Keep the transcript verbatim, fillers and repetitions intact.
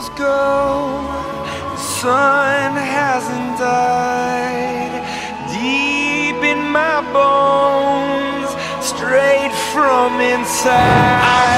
storms go, the sun hasn't died. Deep in my bones, straight from inside.